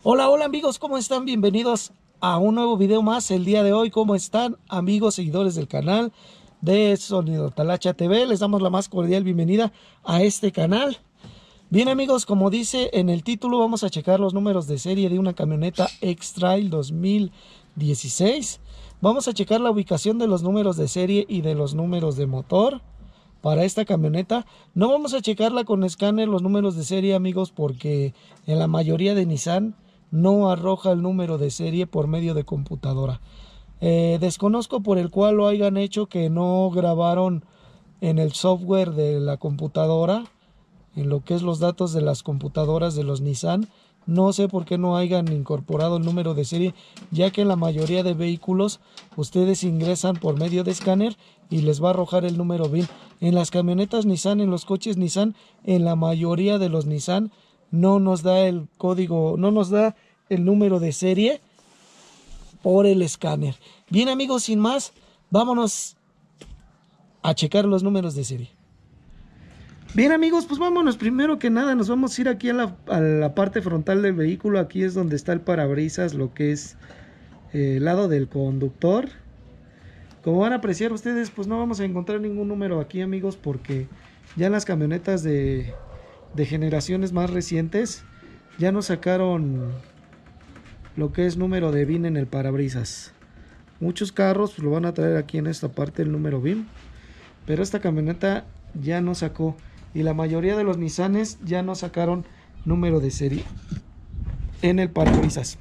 Hola, hola amigos, ¿cómo están? Bienvenidos a un nuevo video más el día de hoy. ¿Cómo están amigos, seguidores del canal de Sonido Talacha TV? Les damos la más cordial bienvenida a este canal. Bien amigos, como dice en el título, vamos a checar los números de serie de una camioneta X-Trail 2016. Vamos a checar la ubicación de los números de serie y de los números de motor para esta camioneta. No vamos a checarla con escáner los números de serie amigos, porque en la mayoría de Nissan no arroja el número de serie por medio de computadora. Desconozco por el cual lo hayan hecho, que no grabaron en el software de la computadora, en lo que es los datos de las computadoras de los Nissan. No sé por qué no hayan incorporado el número de serie, ya que en la mayoría de vehículos ustedes ingresan por medio de escáner y les va a arrojar el número VIN. En las camionetas Nissan, en los coches Nissan, en la mayoría de los Nissan no nos da el código, no nos da el número de serie por el escáner. Bien amigos, sin más, vámonos a checar los números de serie. Bien amigos, pues vámonos. Primero que nada nos vamos a ir aquí a la parte frontal del vehículo. Aquí es donde está el parabrisas, lo que es el lado del conductor. Como van a apreciar ustedes, pues no vamos a encontrar ningún número aquí amigos, porque ya en las camionetas de generaciones más recientes ya nos sacaron lo que es número de VIN en el parabrisas. Muchos carros pues lo van a traer aquí en esta parte el número VIN, pero esta camioneta ya no sacó, y la mayoría de los Nissanes ya no sacaron número de serie en el parabrisas.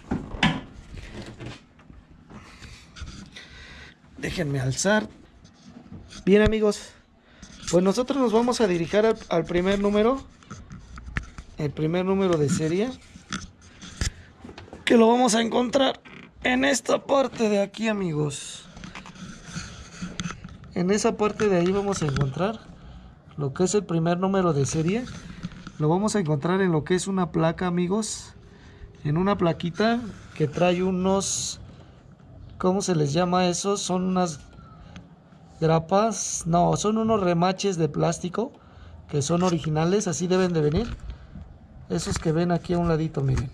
Déjenme alzar. Bien amigos, pues nosotros nos vamos a dirigir al primer número, el primer número de serie, que lo vamos a encontrar en esta parte de aquí amigos. En esa parte de ahí vamos a encontrar lo que es el primer número de serie. Lo vamos a encontrar en lo que es una placa amigos, en una plaquita que trae unos, ¿cómo se les llama eso? Son unas grapas, no, son unos remaches de plástico que son originales, así deben de venir. Esos que ven aquí a un ladito, miren,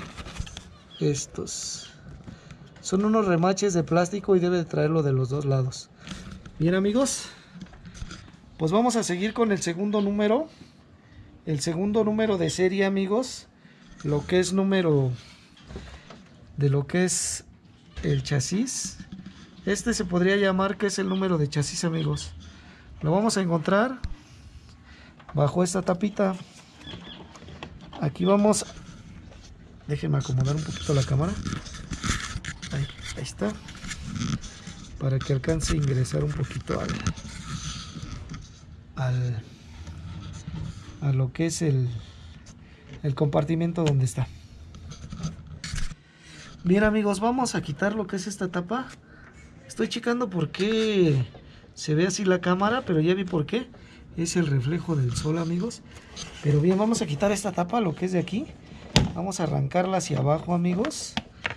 estos son unos remaches de plástico y debe de traerlo de los dos lados. Bien amigos, pues vamos a seguir con el segundo número. El segundo número de serie amigos, lo que es número de lo que es el chasis. Este se podría llamar que es el número de chasis amigos. Lo vamos a encontrar bajo esta tapita. Aquí vamos, déjenme acomodar un poquito la cámara. Ahí está, para que alcance a ingresar un poquito a lo que es el compartimento donde está. Bien amigos, vamos a quitar lo que es esta tapa. Estoy checando por qué se ve así la cámara, pero ya vi por qué. Es el reflejo del sol amigos. Pero bien, vamos a quitar esta tapa, lo que es de aquí. Vamos a arrancarla hacia abajo amigos,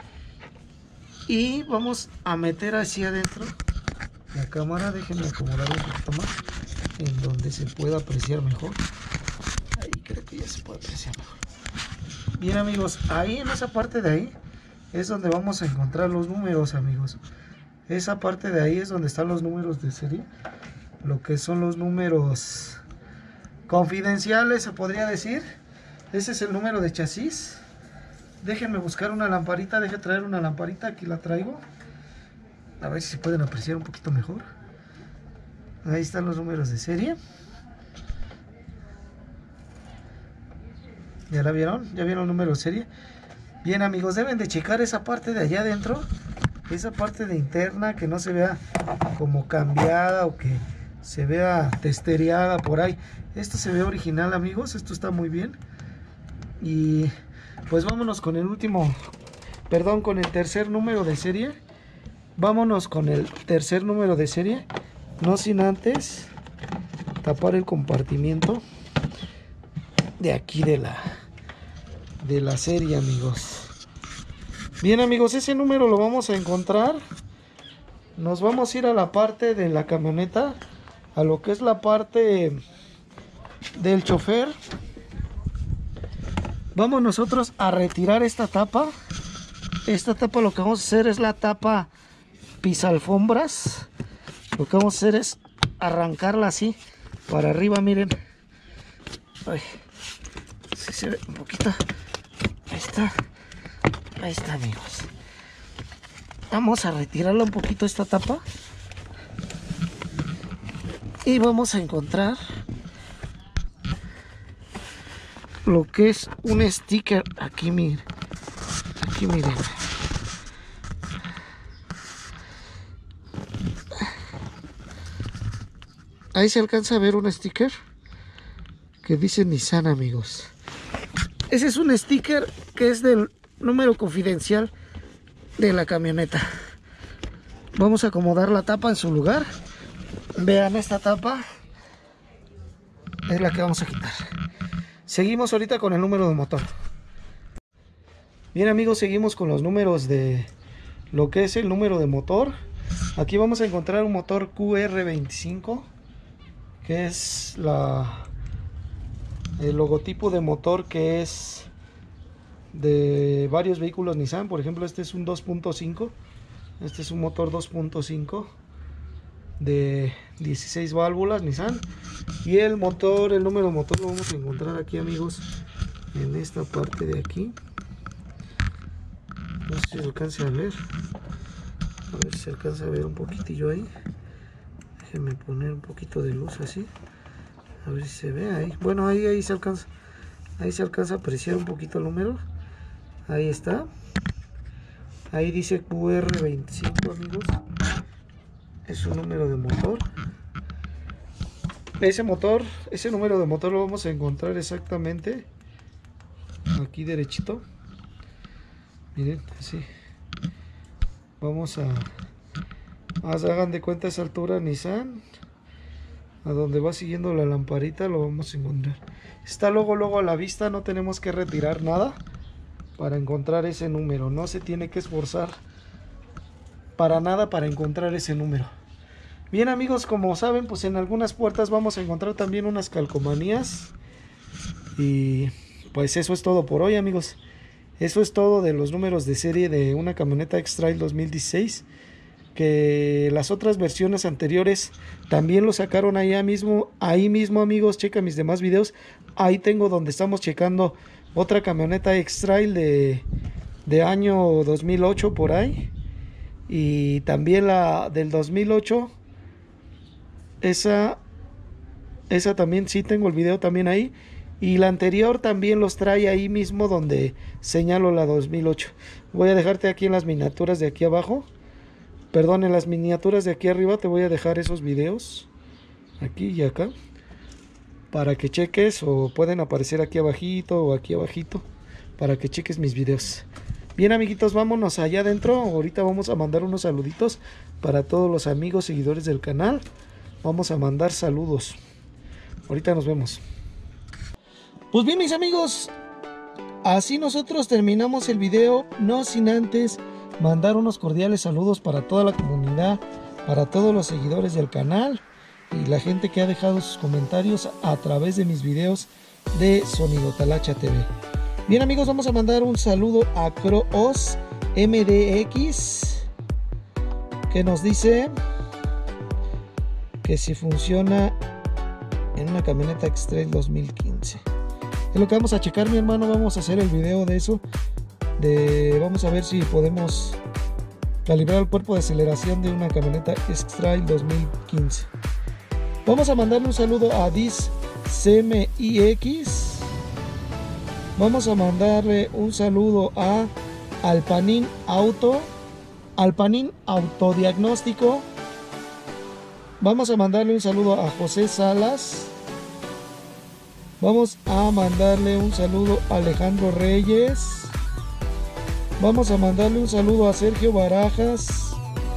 y vamos a meter hacia adentro la cámara. Déjenme acomodar un poquito más en donde se pueda apreciar mejor. Ahí creo que ya se puede apreciar mejor. Bien amigos, ahí en esa parte de ahí es donde vamos a encontrar los números amigos. Esa parte de ahí es donde están los números de serie, lo que son los números confidenciales se podría decir. Ese es el número de chasis. Déjenme buscar una lamparita, deje traer una lamparita, aquí la traigo, a ver si se pueden apreciar un poquito mejor. Ahí están los números de serie. ¿Ya la vieron? ¿Ya vieron el número de serie? Bien amigos, deben de checar esa parte de allá adentro, esa parte de interna, que no se vea como cambiada o que se vea testereada por ahí. Esto se ve original amigos, esto está muy bien. Y pues vámonos con el último, perdón, con el tercer número de serie. Vámonos con el tercer número de serie, no sin antes tapar el compartimiento de aquí de la serie amigos. Bien amigos, ese número lo vamos a encontrar. Nos vamos a ir a la parte de la camioneta, a lo que es la parte del chofer. vamos nosotros a retirar esta tapa. Esta tapa lo que vamos a hacer es la tapa pisalfombras. Lo que vamos a hacer es arrancarla así para arriba, miren. Ay, si se ve un poquito. Ahí está, amigos. Vamos a retirarla un poquito esta tapa. Y vamos a encontrar lo que es un sticker. Aquí miren. Ahí se alcanza a ver un sticker que dice Nissan, amigos. Ese es un sticker que es del número confidencial de la camioneta. Vamos a acomodar la tapa en su lugar. Vean, esta tapa es la que vamos a quitar. Seguimos ahorita con el número de motor. Bien, amigos, seguimos con los números de lo que es el número de motor. Aquí vamos a encontrar un motor QR25, que es el logotipo de motor que es de varios vehículos Nissan. Por ejemplo, este es un 2.5. Este es un motor 2.5 de 16 válvulas Nissan. Y el motor, el número de motor lo vamos a encontrar aquí, amigos, en esta parte de aquí. No sé si se alcanza a ver. A ver si se alcanza a ver un poquitillo ahí. Déjenme poner un poquito de luz así. A ver si se ve ahí. Bueno, ahí se alcanza. Ahí se alcanza a apreciar un poquito el número. Ahí está. Ahí dice QR25, amigos. Es un número de motor. Ese número de motor lo vamos a encontrar exactamente aquí derechito. Miren, así. Vamos hagan de cuenta esa altura Nissan. A donde va siguiendo la lamparita lo vamos a encontrar. Está luego a la vista, no tenemos que retirar nada para encontrar ese número. No se tiene que esforzar para nada para encontrar ese número. Bien, amigos, como saben, pues en algunas puertas vamos a encontrar también unas calcomanías. Y pues eso es todo por hoy, amigos. Eso es todo de los números de serie de una camioneta X-Trail 2016. Que las otras versiones anteriores también lo sacaron ahí mismo, amigos. Checa mis demás videos. Ahí tengo donde estamos checando otra camioneta X-Trail de año 2008 por ahí. Y también la del 2008. Esa también sí tengo el video también ahí. Y la anterior también los trae ahí mismo donde señalo la 2008. Voy a dejarte aquí en las miniaturas de aquí abajo. Perdón, en las miniaturas de aquí arriba te voy a dejar esos videos. Aquí y acá. Para que cheques, o pueden aparecer aquí abajito o aquí abajito. Para que cheques mis videos. Bien, amiguitos, vámonos allá adentro. Ahorita vamos a mandar unos saluditos para todos los amigos seguidores del canal. Vamos a mandar saludos. Ahorita nos vemos. Pues bien, mis amigos, así nosotros terminamos el video, no sin antes mandar unos cordiales saludos para toda la comunidad, para todos los seguidores del canal y la gente que ha dejado sus comentarios a través de mis videos de Sonido Talacha TV. Bien, amigos, vamos a mandar un saludo a Croos MDX, que nos dice que si funciona en una camioneta X-Trail 2015. Es lo que vamos a checar, mi hermano. Vamos a hacer el video de eso. Vamos a ver si podemos calibrar el cuerpo de aceleración de una camioneta X-Trail 2015. Vamos a mandarle un saludo a Dis CMIX. Vamos a mandarle un saludo a Alpanin Autodiagnóstico. Vamos a mandarle un saludo a José Salas. Vamos a mandarle un saludo a Alejandro Reyes. Vamos a mandarle un saludo a Sergio Barajas.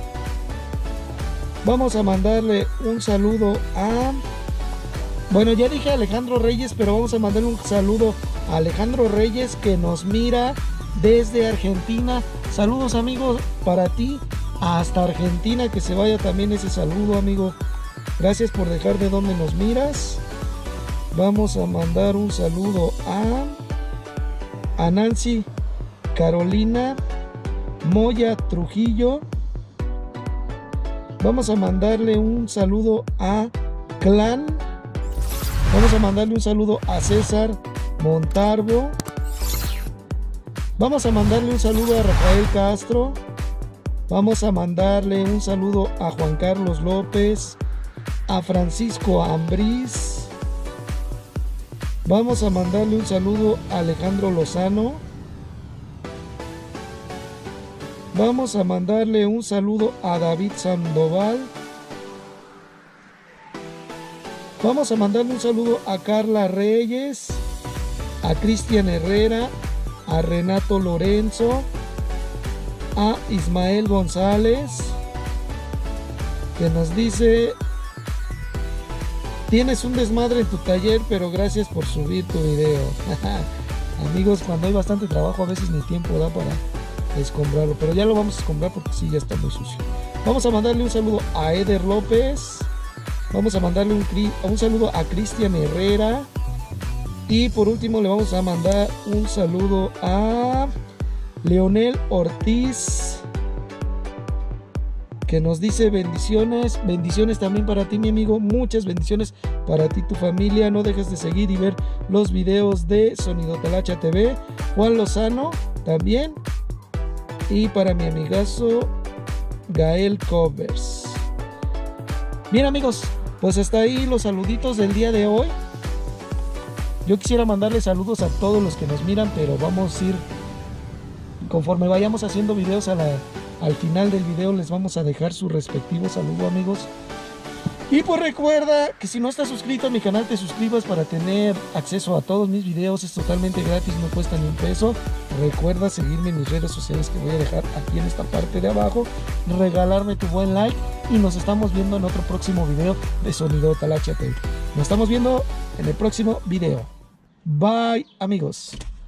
Vamos a mandarle un saludo a... Bueno, ya dije Alejandro Reyes, pero vamos a mandarle un saludo a Alejandro Reyes, que nos mira desde Argentina. Saludos, amigos, para ti hasta Argentina, que se vaya también ese saludo, amigo. Gracias por dejar de donde nos miras. Vamos a mandar un saludo a a Nancy Carolina Moya Trujillo. Vamos a mandarle un saludo a Clan. Vamos a mandarle un saludo a César Montalvo. Vamos a mandarle un saludo a Rafael Castro. Vamos a mandarle un saludo a Juan Carlos López, a Francisco Ambriz. Vamos a mandarle un saludo a Alejandro Lozano. Vamos a mandarle un saludo a David Sandoval. Vamos a mandarle un saludo a Carla Reyes, a Cristian Herrera, a Renato Lorenzo, a Ismael González, que nos dice: tienes un desmadre en tu taller, pero gracias por subir tu video. Amigos, cuando hay bastante trabajo a veces ni tiempo da para escombrarlo, pero ya lo vamos a escombrar porque sí, ya está muy sucio. Vamos a mandarle un saludo a Eder López. Vamos a mandarle un saludo a Cristian Herrera. Y por último le vamos a mandar un saludo a Leonel Ortiz, que nos dice: bendiciones, bendiciones también para ti, mi amigo, muchas bendiciones para ti y tu familia. No dejes de seguir y ver los videos de Sonido Talacha TV. Juan Lozano también. Y para mi amigazo Gael Covers. Bien, amigos, pues hasta ahí los saluditos del día de hoy. Yo quisiera mandarles saludos a todos los que nos miran, pero vamos a ir, conforme vayamos haciendo videos, al final del video les vamos a dejar su respectivo saludo, amigos. Y pues recuerda que si no estás suscrito a mi canal, te suscribas para tener acceso a todos mis videos. Es totalmente gratis, no cuesta ni un peso. Recuerda seguirme en mis redes sociales que voy a dejar aquí en esta parte de abajo. Regalarme tu buen like y nos estamos viendo en otro próximo video de Sonido Talacha TV. Nos estamos viendo en el próximo video. Bye, amigos.